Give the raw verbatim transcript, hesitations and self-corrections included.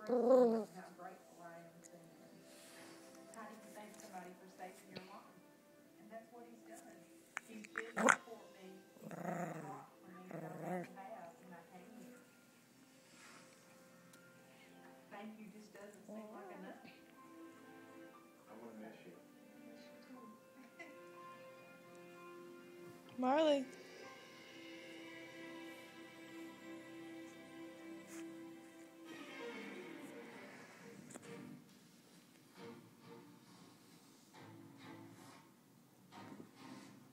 expressing how grateful I am to him. How do you thank somebody for saving your life? And that's what he's done. He's been there for me. He's been a rock for me that I didn't have when I came here. Thank you just doesn't seem like enough. I'm going to miss you. Marley.